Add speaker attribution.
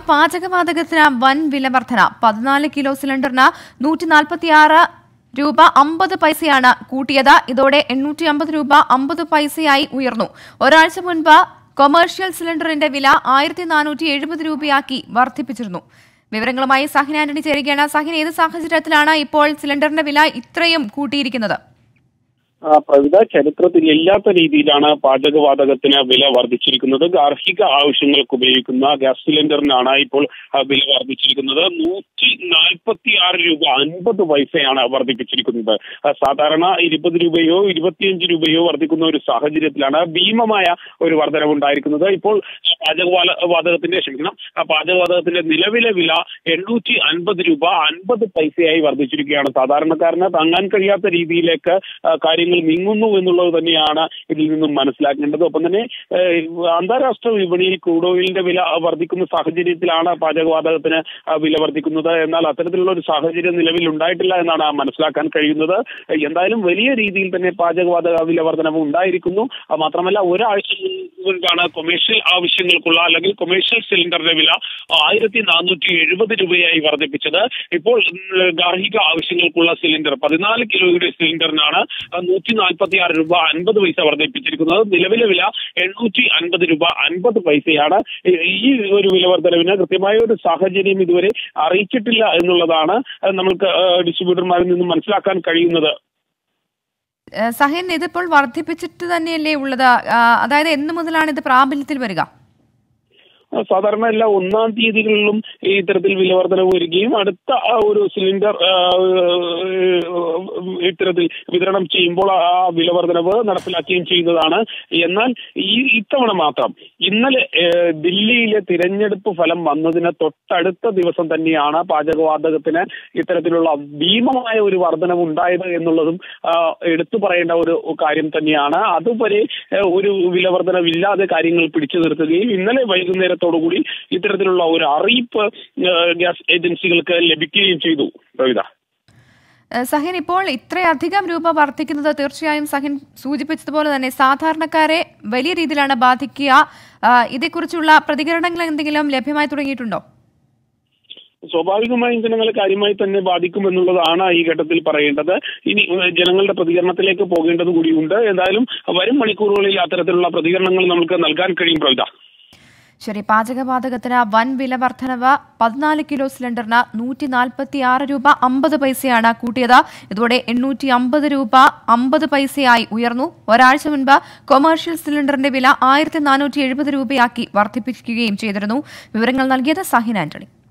Speaker 1: പാചകവാതകത്തിന് വൻ വില വർധന. 14 കിലോ സിലിണ്ടറിന് 146 രൂപ 50 പൈസയാണ് കൂട്ടിയത്. ഇതോടെ 850 രൂപ 50 പൈസയായി ഉയർന്നു. ഒരാഴ്ച മുൻപ് കൊമേഴ്ഷ്യൽ സിലിണ്ടറിന്റെ വില 1470 രൂപയാക്കി വർദ്ധിപ്പിച്ചിരുന്നു. വിവരങ്ങളുമായി സഹിൻ ആന്റണി ചേരുകയാണ്. സഹിൻ, ഏത് സാഹചര്യത്തിലാണ് ഇപ്പോൾ സിലിണ്ടറിന്റെ വില ഇത്രയും കൂട്ടിയിരിക്കുന്നത്?
Speaker 2: പ്രവിധ ചരിത്രത്തിൽ ഇല്ലാത്ത രീതിയിലാണ് പാചകവാതകത്തിന് വില വർദ്ധിച്ചിരിക്കുന്നത്. ഗാർഹിക ആവശ്യങ്ങൾക്ക് ഉപയോഗിക്കുന്ന ഗ്യാസ് സിലിണ്ടറിനാണ് ഇപ്പോൾ വില വർദ്ധിച്ചിരിക്കുന്നത്. 146 രൂപ 50 പൈസയാണ് വർദ്ധിപ്പിച്ചിരിക്കുന്നത്. സാധാരണ 20 രൂപയോ 25 രൂപയോ വർദ്ധിക്കുന്ന ഒരു സാഹചര്യത്തിലാണ് ഭീമമായ ഒരു വർധനവുണ്ടായിരിക്കുന്നത്. ഇപ്പോൾ പാചകവാതകത്തിന്റെ നിലവിലെ വില 850 രൂപ 50 പൈസയായി വർദ്ധിച്ചിരിക്കുകയാണ്. സാധാരണക്കാരന് താങ്ങാൻ കഴിയാത്ത രീതിയിലേക്ക് കാര്യങ്ങൾ നീങ്ങുന്നു എന്നുള്ളത് തന്നെയാണ് ഇതിൽ നിന്നും മനസ്സിലാക്കേണ്ടത്. ഒപ്പം തന്നെ അന്താരാഷ്ട്ര വിപണിയിൽ ക്രൂഡ് ഓയിലിന്റെ വില വർദ്ധിക്കുന്ന സാഹചര്യത്തിലാണ് പാചകവാതകത്തിന് വില വർദ്ധിക്കുന്നത്. എന്നാൽ അത്തരത്തിലുള്ള ഒരു സാഹചര്യം നിലവിൽ ഉണ്ടായിട്ടില്ല എന്നാണ് മനസ്സിലാക്കാൻ കഴിയുന്നത്. എന്തായാലും വലിയ രീതിയിൽ തന്നെ പാചകവാതക വില വർധനവ് ഉണ്ടായിരിക്കുന്നു. മാത്രമല്ല, ഒരാഴ്ച മുൻപാണ് കൊമേഴ്ഷ്യൽ ആവശ്യങ്ങൾക്കുള്ള അല്ലെങ്കിൽ കൊമേഴ്ഷ്യൽ സിലിണ്ടറിന്റെ വില 1470 രൂപയായി വർദ്ധിപ്പിച്ചത്. ഇപ്പോൾ ഗാർഹിക ആവശ്യങ്ങൾക്കുള്ള സിലിണ്ടർ 14 കിലോയുടെ സിലിണ്ടറിനാണ് 146 രൂപ 50 പൈസ വർദ്ധിപ്പിച്ചിരിക്കുന്നത്. നിലവിലെ വില 850 രൂപ 50 പൈസയാണ്. ഈ ഒരു വില വർധനവിന് കൃത്യമായ ഒരു സാഹചര്യം ഇതുവരെ അറിയിച്ചിട്ടില്ല എന്നുള്ളതാണ് നമുക്ക് ഡിസ്ട്രിബ്യൂട്ടർമാരിൽ നിന്നും മനസ്സിലാക്കാൻ കഴിയുന്നത്.
Speaker 1: സഹിൻ, ഇതിപ്പോൾ വർദ്ധിപ്പിച്ചിട്ട് തന്നെയല്ലേ ഉള്ളത്? അതായത് എന്ന് മുതലാണ് ഇത് പ്രാബല്യത്തിൽ വരിക?
Speaker 2: സാധാരണ എല്ലാ 1-ാം തീയതികളിലും ഇത്തരത്തിൽ വില വർധനവ് വരികയും അടുത്ത ഒരു സിലിണ്ടർ ഇത്തരത്തിൽ വിതരണം ചെയ്യുമ്പോൾ ആ വില വർധനവ് നടപ്പിലാക്കുകയും ചെയ്യുന്നതാണ്. എന്നാൽ ഇത്തവണ മാത്രം ഇന്നലെ ദില്ലിയിലെ തിരഞ്ഞെടുപ്പ് ഫലം വന്നതിന് തൊട്ടടുത്ത ദിവസം തന്നെയാണ് പാചകവാതകത്തിന് ഇത്തരത്തിലുള്ള ഭീമമായ ഒരു വർധനവ് ഉണ്ടായത് എന്നുള്ളതും എടുത്തു പറയേണ്ട ഒരു കാര്യം തന്നെയാണ്. അതുവരെ ഒരു വില വർധനവില്ലാതെ കാര്യങ്ങൾ പിടിച്ചു നിർത്തുകയും ഇന്നലെ വൈകുന്നേരത്തോടുകൂടി ഇത്തരത്തിലുള്ള ഒരു അറിയിപ്പ് ഗ്യാസ് ഏജൻസികൾക്ക് ലഭിക്കുകയും ചെയ്തു. പ്രവിധ,
Speaker 1: സഹിൻ, ഇപ്പോൾ ഇത്രയധികം രൂപ വർദ്ധിക്കുന്നത് തീർച്ചയായും സഹിൻ സൂചിപ്പിച്ചതുപോലെ തന്നെ സാധാരണക്കാരെ വലിയ രീതിയിലാണ് ബാധിക്കുക. ഇതേക്കുറിച്ചുള്ള പ്രതികരണങ്ങൾ എന്തെങ്കിലും ലഭ്യമായി തുടങ്ങിയിട്ടുണ്ടോ?
Speaker 2: സ്വാഭാവികമായും ജനങ്ങളെ കാര്യമായി തന്നെ ബാധിക്കുമെന്നുള്ളതാണ് ഈ ഘട്ടത്തിൽ പറയേണ്ടത്. ഇനി ജനങ്ങളുടെ പ്രതികരണത്തിലേക്ക് പോകേണ്ടത് കൂടിയുണ്ട്. എന്തായാലും വരും മണിക്കൂറുകളിൽ അത്തരത്തിലുള്ള പ്രതികരണങ്ങൾ നമുക്ക് നൽകാൻ കഴിയും. പ്രവിധ,
Speaker 1: ശരി. പാചകവാതകത്തിന് വൻ വില വർധനവ്. 14 കിലോ സിലിണ്ടറിന് 146 രൂപ 50 പൈസയാണ് കൂട്ടിയത്. ഇതോടെ 850 രൂപ 50 പൈസയായി ഉയർന്നു. ഒരാഴ്ച മുൻപ് കൊമേഴ്ഷ്യൽ സിലിണ്ടറിന്റെ വില 1470 രൂപയാക്കി വർദ്ധിപ്പിക്കുകയും ചെയ്തിരുന്നു. വിവരങ്ങൾ നൽകിയത് സഹിൻ ആന്റണി.